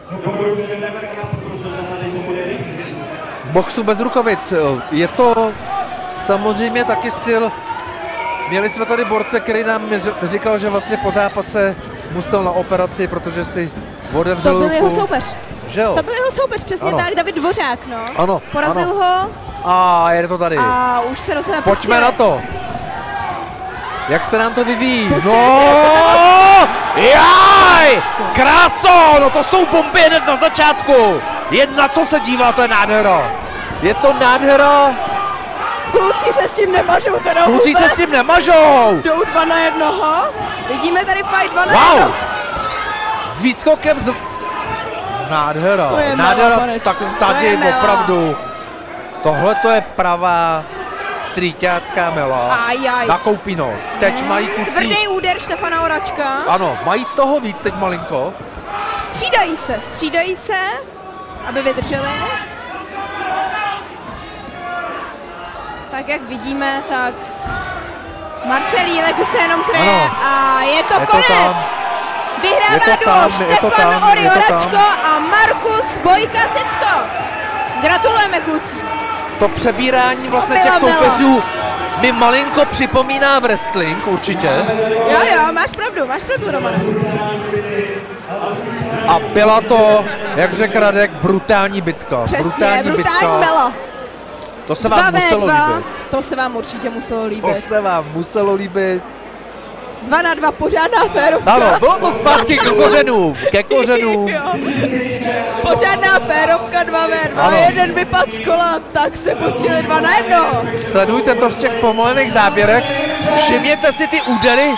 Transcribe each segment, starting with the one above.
Boxu bez rukavic. Je to samozřejmě taky styl. Měli jsme tady borce, který nám říkal, že vlastně po zápase musel na operaci, protože si otevřel ruku. To byl jeho soupeř. Že jo? To byl jeho soupeř, přesně tak, David Dvořák, no. Ano. Porazil ho. A jede to tady. A už se do sebe pustili. Pojďme na to. Jak se nám to vyvíjí? Jaj! Kráso! No to jsou bomby hned na začátku. Jen na co se dívá, to je nádhera. Je to nádhera. Kluci se s tím nemažou teda Kluci se s tím nemažou. Jdou 2 na 1. Vidíme tady fight 2 na 1. S výskokem z... Nádhera. To je nádhera, mela, tak tady opravdu. Tohle to je pravá strýťácká mela. Na Koupino. Teď mají kluci... Tvrdý úder Štefana Oračka. Ano, mají z toho víc teď malinko. Střídají se, aby vydrželi. Tak jak vidíme, tak Marcel Jílek už se jenom kryje a je to konec. Vyhrává duo Štefan Ori Oračko a Markus Bojka Cicko. Gratulujeme, kluci. To přebírání vlastně těch soupeřů mi malinko připomíná wrestling, určitě. Jo, máš pravdu, Romane. A byla to, jak řekl Radek, brutální bitka. Přesně, brutální mela. To se vám muselo líbit. To se vám určitě muselo líbit. To se vám muselo líbit. 2 na 2, pořádná férovka. Ano, bylo to zpátky ke kořenům. Pořádná férovka 2v2, jeden vypad z kola, tak se pustili 2 na 1. Sledujte to v těch pomalených záběrech, všimněte si ty údery.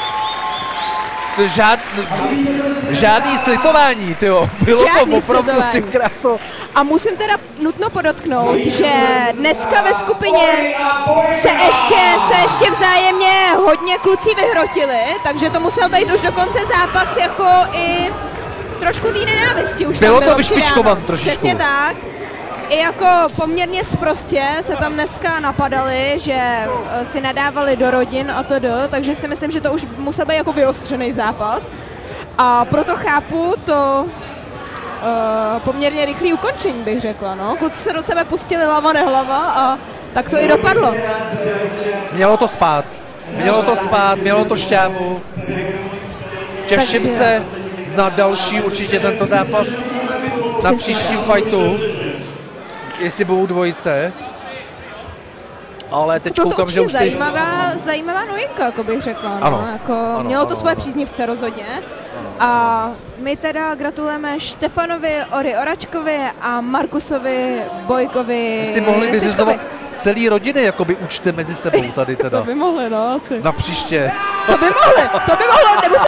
Žádný slitování, tyjo. Bylo žádný to opravdu, ty kráso. A musím teda nutno podotknout, že dneska ve skupině se ještě vzájemně hodně kluci vyhrotili, takže to musel být už do konce zápas jako i trošku té nenávisti už bylo tam bylo to vyšpičkovan trošičku. Přesně tak. I jako poměrně sprostě se tam dneska napadali, že si nadávali do rodin a td., takže si myslím, že to už musel být jako vyostřený zápas. A proto chápu to poměrně rychlý ukončení, bych řekla. No. Kluci se do sebe pustili hlava nehlava a tak to i dopadlo. Mělo to spát, mělo to šťávu. Těším se na další určitě tento zápas, na příštím fightu. Jestli budou dvojice. Ale teď koukám, že už zajímavá novinka, jako bych řekla. No. Mělo to svoje příznivce rozhodně. A my teda gratulujeme Štefanovi Ori Oračkovi a Markusovi Bojkovi. My si mohli vyřizovat celý rodiny, jakoby účty mezi sebou tady teda. To by mohli, no asi. Na příště. To by mohli, nemuseli